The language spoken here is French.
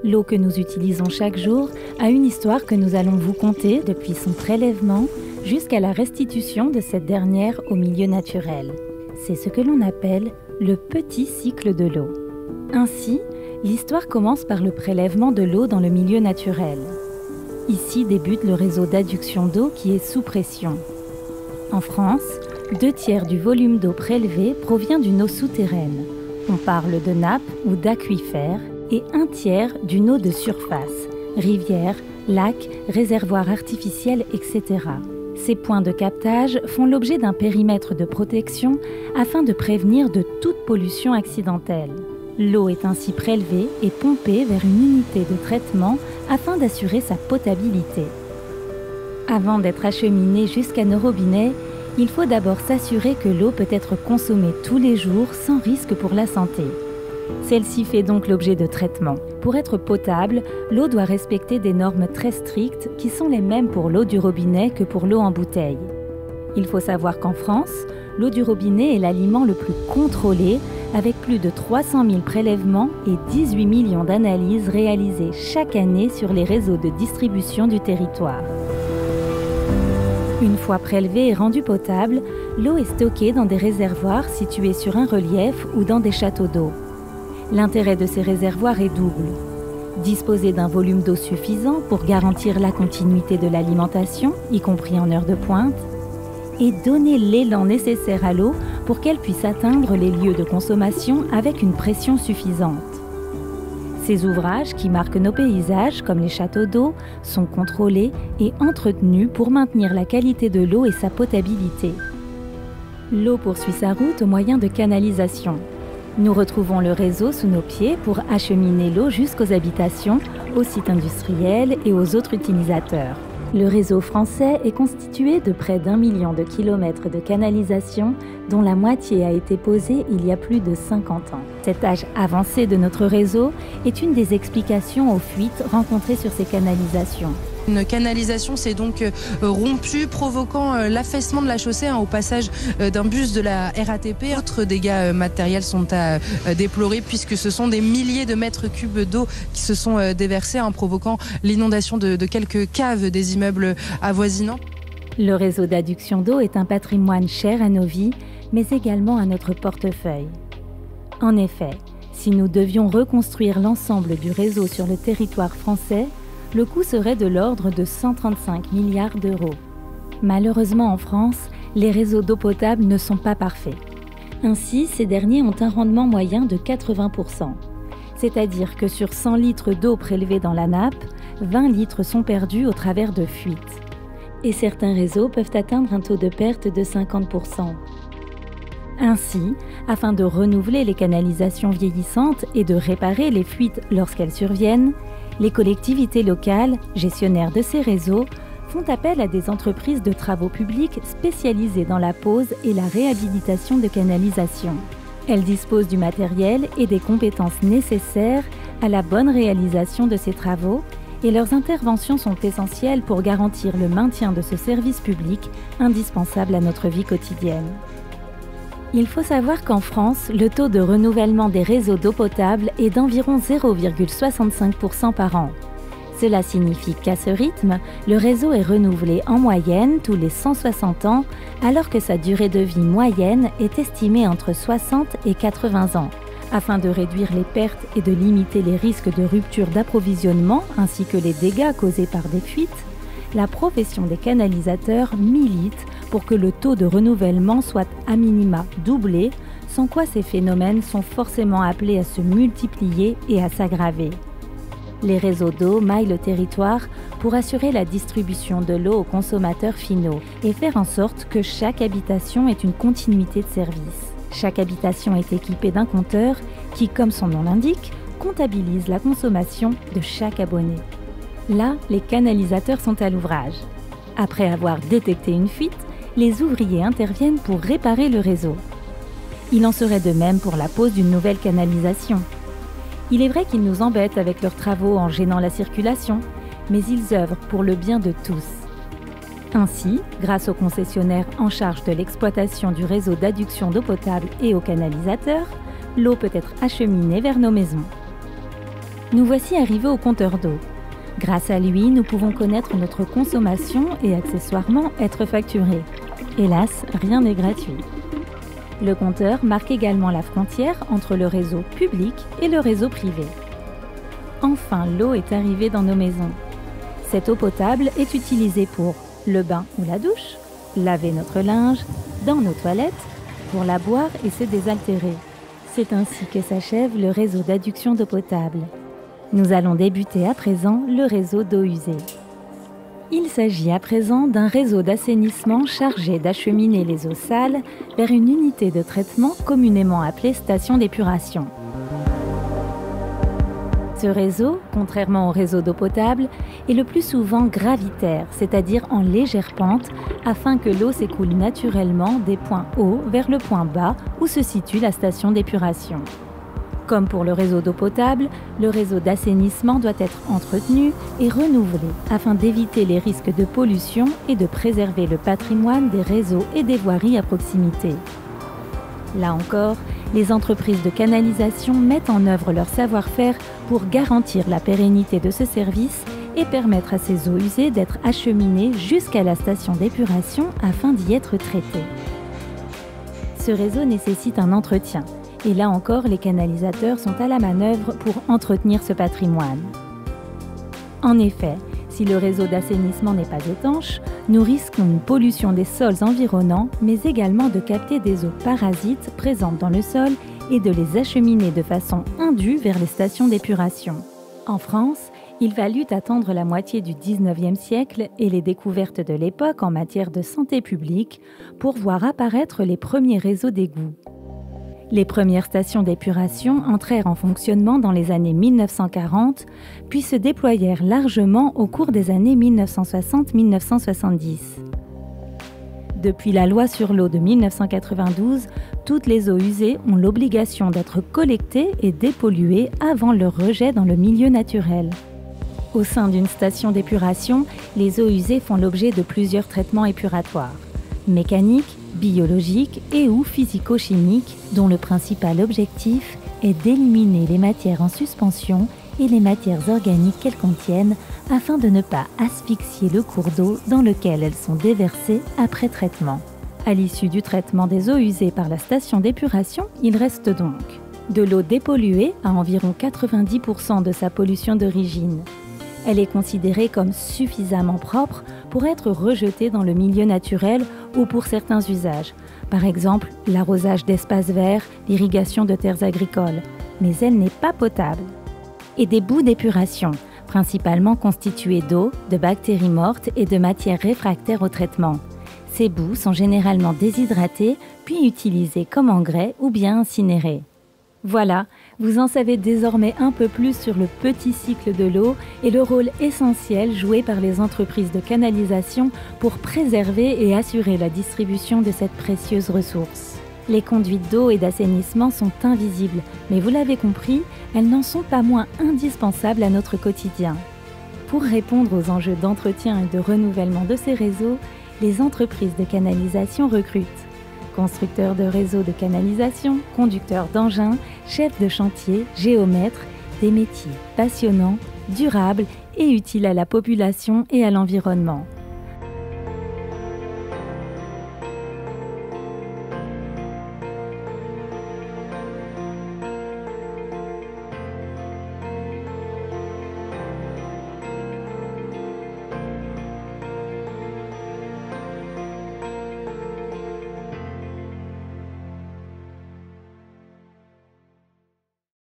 L'eau que nous utilisons chaque jour a une histoire que nous allons vous conter depuis son prélèvement jusqu'à la restitution de cette dernière au milieu naturel. C'est ce que l'on appelle le petit cycle de l'eau. Ainsi, l'histoire commence par le prélèvement de l'eau dans le milieu naturel. Ici débute le réseau d'adduction d'eau qui est sous pression. En France, 2/3 du volume d'eau prélevé provient d'une eau souterraine. On parle de nappe ou d'aquifère, et 1/3 d'une eau de surface, rivières, lacs, réservoirs artificiels, etc. Ces points de captage font l'objet d'un périmètre de protection afin de prévenir de toute pollution accidentelle. L'eau est ainsi prélevée et pompée vers une unité de traitement afin d'assurer sa potabilité. Avant d'être acheminée jusqu'à nos robinets, il faut d'abord s'assurer que l'eau peut être consommée tous les jours sans risque pour la santé. Celle-ci fait donc l'objet de traitements. Pour être potable, l'eau doit respecter des normes très strictes qui sont les mêmes pour l'eau du robinet que pour l'eau en bouteille. Il faut savoir qu'en France, l'eau du robinet est l'aliment le plus contrôlé, avec plus de 300 000 prélèvements et 18 millions d'analyses réalisées chaque année sur les réseaux de distribution du territoire. Une fois prélevée et rendue potable, l'eau est stockée dans des réservoirs situés sur un relief ou dans des châteaux d'eau. L'intérêt de ces réservoirs est double. Disposer d'un volume d'eau suffisant pour garantir la continuité de l'alimentation, y compris en heure de pointe, et donner l'élan nécessaire à l'eau pour qu'elle puisse atteindre les lieux de consommation avec une pression suffisante. Ces ouvrages, qui marquent nos paysages, comme les châteaux d'eau, sont contrôlés et entretenus pour maintenir la qualité de l'eau et sa potabilité. L'eau poursuit sa route au moyen de canalisations. Nous retrouvons le réseau sous nos pieds pour acheminer l'eau jusqu'aux habitations, aux sites industriels et aux autres utilisateurs. Le réseau français est constitué de près d'1 million de kilomètres de canalisation, dont la moitié a été posée il y a plus de 50 ans. Cet âge avancé de notre réseau est une des explications aux fuites rencontrées sur ces canalisations. Une canalisation s'est donc rompue, provoquant l'affaissement de la chaussée au passage d'un bus de la RATP. Autres dégâts matériels sont à déplorer puisque ce sont des milliers de mètres cubes d'eau qui se sont déversés, provoquant l'inondation de quelques caves des immeubles avoisinants. Le réseau d'adduction d'eau est un patrimoine cher à nos vies, mais également à notre portefeuille. En effet, si nous devions reconstruire l'ensemble du réseau sur le territoire français, le coût serait de l'ordre de 135 milliards d'euros. Malheureusement en France, les réseaux d'eau potable ne sont pas parfaits. Ainsi, ces derniers ont un rendement moyen de 80%. C'est-à-dire que sur 100 litres d'eau prélevés dans la nappe, 20 litres sont perdus au travers de fuites. Et certains réseaux peuvent atteindre un taux de perte de 50%. Ainsi, afin de renouveler les canalisations vieillissantes et de réparer les fuites lorsqu'elles surviennent, les collectivités locales, gestionnaires de ces réseaux, font appel à des entreprises de travaux publics spécialisées dans la pose et la réhabilitation de canalisations. Elles disposent du matériel et des compétences nécessaires à la bonne réalisation de ces travaux et leurs interventions sont essentielles pour garantir le maintien de ce service public indispensable à notre vie quotidienne. Il faut savoir qu'en France, le taux de renouvellement des réseaux d'eau potable est d'environ 0,65% par an. Cela signifie qu'à ce rythme, le réseau est renouvelé en moyenne tous les 160 ans, alors que sa durée de vie moyenne est estimée entre 60 et 80 ans. Afin de réduire les pertes et de limiter les risques de rupture d'approvisionnement ainsi que les dégâts causés par des fuites, la profession des canalisateurs milite pour que le taux de renouvellement soit à minima doublé, sans quoi ces phénomènes sont forcément appelés à se multiplier et à s'aggraver. Les réseaux d'eau maillent le territoire pour assurer la distribution de l'eau aux consommateurs finaux et faire en sorte que chaque habitation ait une continuité de service. Chaque habitation est équipée d'un compteur qui, comme son nom l'indique, comptabilise la consommation de chaque abonné. Là, les canalisateurs sont à l'ouvrage. Après avoir détecté une fuite, les ouvriers interviennent pour réparer le réseau. Il en serait de même pour la pose d'une nouvelle canalisation. Il est vrai qu'ils nous embêtent avec leurs travaux en gênant la circulation, mais ils œuvrent pour le bien de tous. Ainsi, grâce aux concessionnaires en charge de l'exploitation du réseau d'adduction d'eau potable et aux canalisateurs, l'eau peut être acheminée vers nos maisons. Nous voici arrivés au compteur d'eau. Grâce à lui, nous pouvons connaître notre consommation et accessoirement être facturés. Hélas, rien n'est gratuit. Le compteur marque également la frontière entre le réseau public et le réseau privé. Enfin, l'eau est arrivée dans nos maisons. Cette eau potable est utilisée pour le bain ou la douche, laver notre linge, dans nos toilettes, pour la boire et se désaltérer. C'est ainsi que s'achève le réseau d'adduction d'eau potable. Nous allons débuter à présent le réseau d'eau usée. Il s'agit à présent d'un réseau d'assainissement chargé d'acheminer les eaux sales vers une unité de traitement communément appelée station d'épuration. Ce réseau, contrairement au réseau d'eau potable, est le plus souvent gravitaire, c'est-à-dire en légère pente, afin que l'eau s'écoule naturellement des points hauts vers le point bas où se situe la station d'épuration. Comme pour le réseau d'eau potable, le réseau d'assainissement doit être entretenu et renouvelé afin d'éviter les risques de pollution et de préserver le patrimoine des réseaux et des voiries à proximité. Là encore, les entreprises de canalisation mettent en œuvre leur savoir-faire pour garantir la pérennité de ce service et permettre à ces eaux usées d'être acheminées jusqu'à la station d'épuration afin d'y être traitées. Ce réseau nécessite un entretien. Et là encore, les canalisateurs sont à la manœuvre pour entretenir ce patrimoine. En effet, si le réseau d'assainissement n'est pas étanche, nous risquons une pollution des sols environnants, mais également de capter des eaux parasites présentes dans le sol et de les acheminer de façon indue vers les stations d'épuration. En France, il fallut attendre la moitié du XIXe siècle et les découvertes de l'époque en matière de santé publique pour voir apparaître les premiers réseaux d'égouts. Les premières stations d'épuration entrèrent en fonctionnement dans les années 1940, puis se déployèrent largement au cours des années 1960-1970. Depuis la loi sur l'eau de 1992, toutes les eaux usées ont l'obligation d'être collectées et dépolluées avant leur rejet dans le milieu naturel. Au sein d'une station d'épuration, les eaux usées font l'objet de plusieurs traitements épuratoires, mécaniques, biologiques et ou physico-chimiques, dont le principal objectif est d'éliminer les matières en suspension et les matières organiques qu'elles contiennent afin de ne pas asphyxier le cours d'eau dans lequel elles sont déversées après traitement. À l'issue du traitement des eaux usées par la station d'épuration, il reste donc de l'eau dépolluée à environ 90% de sa pollution d'origine. Elle est considérée comme suffisamment propre pour être rejetée dans le milieu naturel ou pour certains usages, par exemple l'arrosage d'espaces verts, l'irrigation de terres agricoles, mais elle n'est pas potable. Et des boues d'épuration, principalement constituées d'eau, de bactéries mortes et de matières réfractaires au traitement. Ces boues sont généralement déshydratées puis utilisées comme engrais ou bien incinérées. Voilà, vous en savez désormais un peu plus sur le petit cycle de l'eau et le rôle essentiel joué par les entreprises de canalisation pour préserver et assurer la distribution de cette précieuse ressource. Les conduites d'eau et d'assainissement sont invisibles, mais vous l'avez compris, elles n'en sont pas moins indispensables à notre quotidien. Pour répondre aux enjeux d'entretien et de renouvellement de ces réseaux, les entreprises de canalisation recrutent constructeurs de réseaux de canalisation, conducteurs d'engins, chefs de chantier, géomètres, des métiers passionnants, durables et utiles à la population et à l'environnement.